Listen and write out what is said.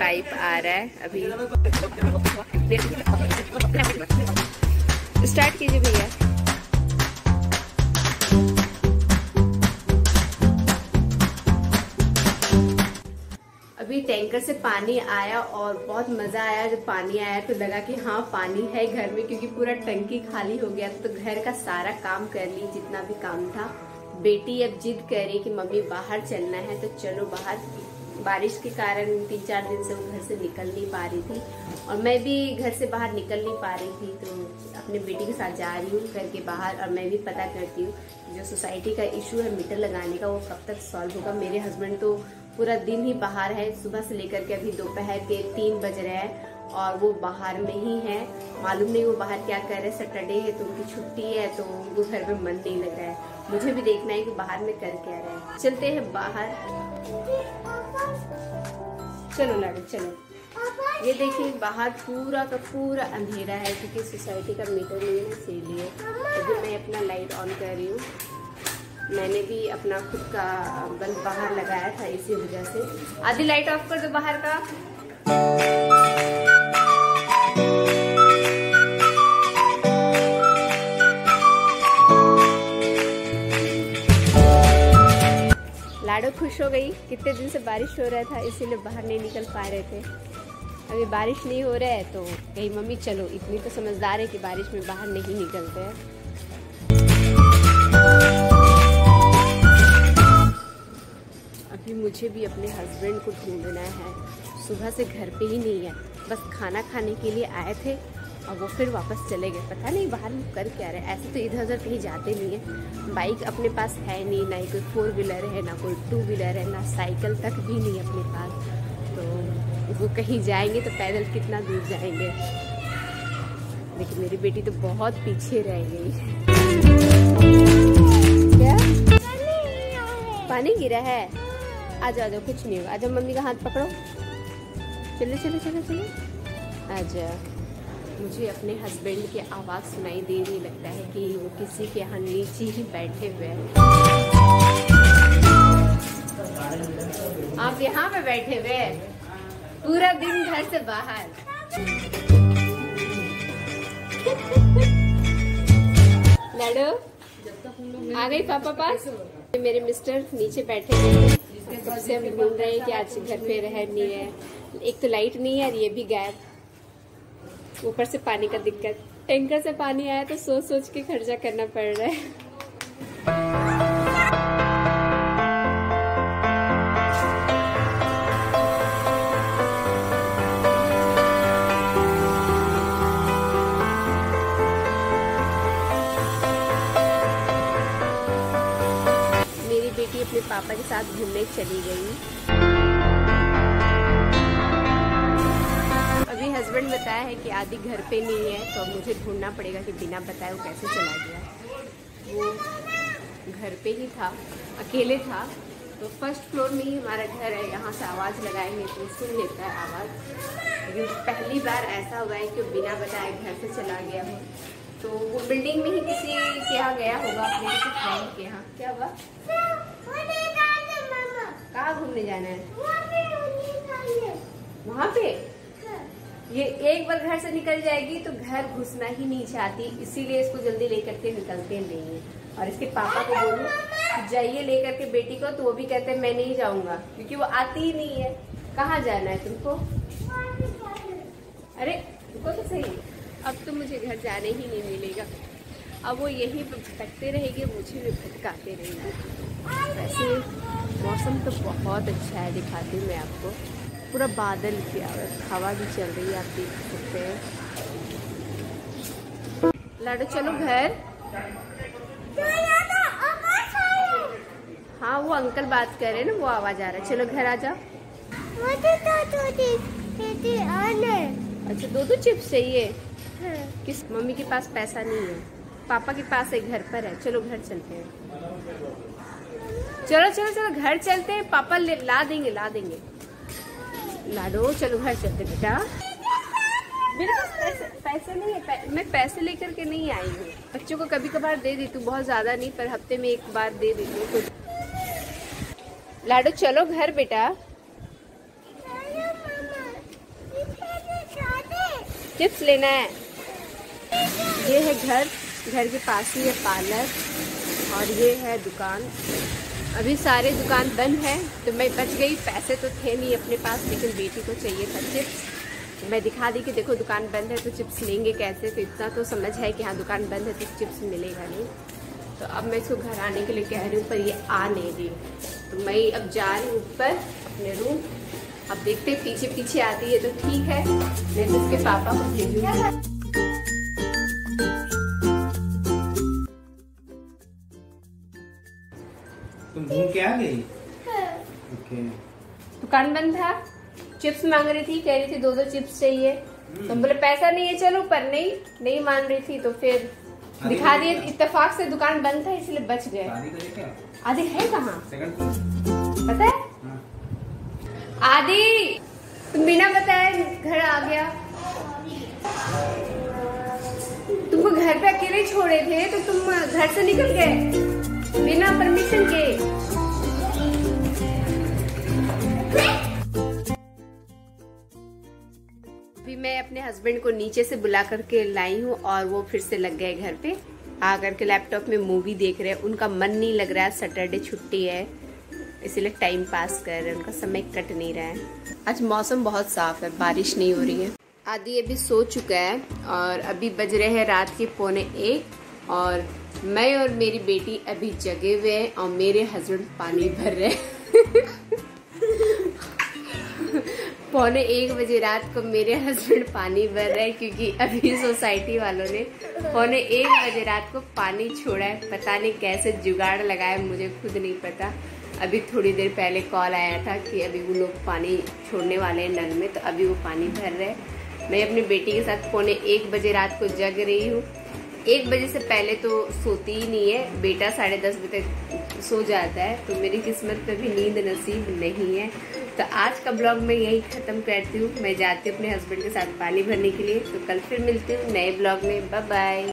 Pipe आ रहा है। अभी स्टार्ट कीजिए भैया। अभी टैंकर से पानी आया और बहुत मजा आया। जब पानी आया तो लगा कि हाँ पानी है घर में, क्योंकि पूरा टंकी खाली हो गया। तो घर का सारा काम कर ली, जितना भी काम था। बेटी अब जिद कर रही कि मम्मी बाहर चलना है, तो चलो बाहर। बारिश के कारण 3-4 दिन से वो घर से निकल नहीं पा रही थी और मैं भी घर से बाहर निकल नहीं पा रही थी। तो अपने बेटी के साथ जा रही हूँ घर के बाहर, और मैं भी पता करती हूँ जो सोसाइटी का इशू है मीटर लगाने का, वो कब तक सॉल्व होगा। मेरे हस्बैंड तो पूरा दिन ही बाहर है, सुबह से लेकर के अभी दोपहर के 3 बज रहे हैं और वो बाहर में ही है। मालूम नहीं वो बाहर क्या कर रहे हैं। सैटरडे है तो उनकी छुट्टी है, तो उनको घर में मन नहीं लग रहा है। मुझे भी देखना है कि बाहर में कर क्या रहे हैं। चलते हैं बाहर। चलो लाडू चलो। ये देखिए बाहर पूरा का पूरा अंधेरा है, क्योंकि सोसाइटी का मीटर नहीं है, इसीलिए अभी मैं अपना लाइट ऑन कर रही हूँ। मैंने भी अपना खुद का बल्ब बाहर लगाया था, इसी वजह से। आधी लाइट ऑफ कर दो बाहर का। लाडो खुश हो गई। कितने दिन से बारिश हो रहा था, इसीलिए बाहर नहीं निकल पा रहे थे। अभी बारिश नहीं हो रहा है तो कहीं मम्मी चलो, इतनी तो समझदार है कि बारिश में बाहर नहीं निकलते हैं। अभी मुझे भी अपने हस्बैंड को ढूंढना है। सुबह से घर पे ही नहीं है, बस खाना खाने के लिए आए थे और वो फिर वापस चले गए। पता नहीं बाहर में कर क्या रहे। ऐसे तो इधर उधर कहीं जाते नहीं है। बाइक अपने पास है नहीं, ना ही कोई 4 व्हीलर है, ना कोई 2 व्हीलर है, ना साइकिल तक भी नहीं अपने पास। तो वो कहीं जाएंगे तो पैदल कितना दूर जाएंगे। लेकिन मेरी बेटी तो बहुत पीछे रह गई। क्या पानी गिरा है? आ जाओ कुछ नहीं होगा। आ जाओ, मम्मी का हाथ पकड़ो। चलो चलो चलो चलो, आ जाओ। मुझे अपने हस्बैंड की आवाज़ सुनाई दे रही, लगता है कि वो किसी के यहाँ नीचे ही बैठे हुए हैं। आप यहाँ पे बैठे हुए पूरा दिन घर से बाहर। लाडो आ गई पापा पास। मेरे मिस्टर नीचे बैठे हुए, सबसे हम ढूंढ रहे हैं कि आज घर पे रह नहीं है। एक तो लाइट नहीं है और ये भी गायब, ऊपर से पानी का दिक्कत। टैंकर से पानी आया तो सोच सोच के खर्चा करना पड़ रहा है। मेरी बेटी अपने पापा के साथ घूमने चली गई। अभी हस्बैंड बताया है कि आदि घर पे नहीं है, तो अब मुझे ढूंढना पड़ेगा कि बिना बताए वो कैसे चला गया। वो घर पे ही था, अकेले था। तो फर्स्ट फ्लोर में ही हमारा घर है, यहाँ से आवाज़ लगाएंगे तो सुन लेता है आवाज़। लेकिन पहली बार ऐसा हुआ है कि बिना बताए घर से चला गया हो। तो वो बिल्डिंग में ही किसी के यहाँ गया होगा, अपने किसी फ्रेंड के यहाँ। क्या हुआ? कहाँ घूमने जाना है? वहाँ पे ये एक बार घर से निकल जाएगी तो घर घुसना ही नहीं चाहती, इसीलिए इसको जल्दी लेकर के निकलते नहीं है। और इसके पापा को बोलूं कि जाइए लेकर के बेटी को, तो वो भी कहते हैं मैं नहीं जाऊंगा, क्योंकि वो आती ही नहीं है। कहाँ जाना है तुमको? अरे रुको तो सही, अब तो मुझे घर जाने ही नहीं मिलेगा। अब वो यहीं पर भटकते रहेंगे, मुझे भी भटकाते रहेंगे। वैसे मौसम तो बहुत अच्छा है, दिखाती हूँ मैं आपको। पूरा बादल किया हुआ, हवा भी चल रही है, आप देख सकते हैं। लाडो चलो घर। हाँ वो अंकल बात कर रहे हैं ना, वो आवाज आ रहा है। चलो घर आ जाओ। अच्छा 2 चिप्स चाहिए? किस मम्मी के पास पैसा नहीं है, पापा के पास है, घर पर है। चलो घर चलते हैं। चलो चलो चलो घर चलते हैं, पापा ला देंगे। लाडो चलो घर चलते बेटा। मेरे पास पैसे नहीं है, मैं पैसे लेकर के नहीं आई हूँ। बच्चों को कभी कभार दे देती हूँ, बहुत ज्यादा नहीं, पर हफ्ते में 1 बार दे देती हूँ। लाडो चलो घर बेटा। चिप्स लेना है। ये है घर के पास ही है पार्लर और ये है दुकान। अभी सारे दुकान बंद है तो मैं बच गई। पैसे तो थे नहीं अपने पास, लेकिन बेटी को चाहिए था चिप्स। मैं दिखा दी कि देखो दुकान बंद है तो चिप्स लेंगे कैसे। तो इतना तो समझ है कि हाँ दुकान बंद है तो चिप्स मिलेगा नहीं। तो अब मैं इसको घर आने के लिए कह रही हूँ पर ये आ नहीं रही। तो मैं अब जा रही हूँ ऊपर अपने रूम। अब देखते पीछे पीछे आती है तो ठीक है, मैं तो उसके पापा को भेजूंगी। तुम घूम के आ गई? ओके। दुकान बंद था, चिप्स मांग रही थी, कह रही थी 2-2 चिप्स चाहिए। तो बोले पैसा नहीं है चलो, पर नहीं मान रही थी तो फिर दिखा दिए। इत्तेफाक से दुकान बंद था इसलिए बच गए। आदि है कहाँ पता है? आदि तुम बिना बताए घर आ गया। तुमको घर पे अकेले छोड़े थे तो तुम घर से निकल गए बिना परमिशन के। अभी मैं अपने हस्बैंड को नीचे से बुला करके लाई हूँ और वो फिर से लग गए घर पे आकर के लैपटॉप में मूवी देख रहे हैं। उनका मन नहीं लग रहा है, सैटरडे छुट्टी है इसलिए टाइम पास कर रहे हैं, उनका समय कट नहीं रहा है। आज मौसम बहुत साफ है, बारिश नहीं हो रही है। आदि अभी सो चुका है और अभी बज रहे हैं रात के 1:45 और मैं और मेरी बेटी अभी जगे हुए हैं और मेरे हस्बैंड पानी भर रहे हैं। 1:45 बजे रात को मेरे हस्बैंड पानी भर रहे हैं क्योंकि अभी सोसाइटी वालों ने 1:45 बजे रात को पानी छोड़ा है। पता नहीं कैसे जुगाड़ लगाया, मुझे खुद नहीं पता। अभी थोड़ी देर पहले कॉल आया था कि अभी वो लोग पानी छोड़ने वाले हैं नल में, तो अभी वो पानी भर रहे हैं। मैं अपनी बेटी के साथ 1:45 बजे रात को जग रही हूँ। 1 बजे से पहले तो सोती ही नहीं है, बेटा 10:30 बजे तक सो जाता है, तो मेरी किस्मत पे भी नींद नसीब नहीं है। तो आज का ब्लॉग मैं यही खत्म करती हूँ। मैं जाती हूँ अपने हस्बैंड के साथ पानी भरने के लिए। तो कल फिर मिलती हूँ नए ब्लॉग में। Bye bye.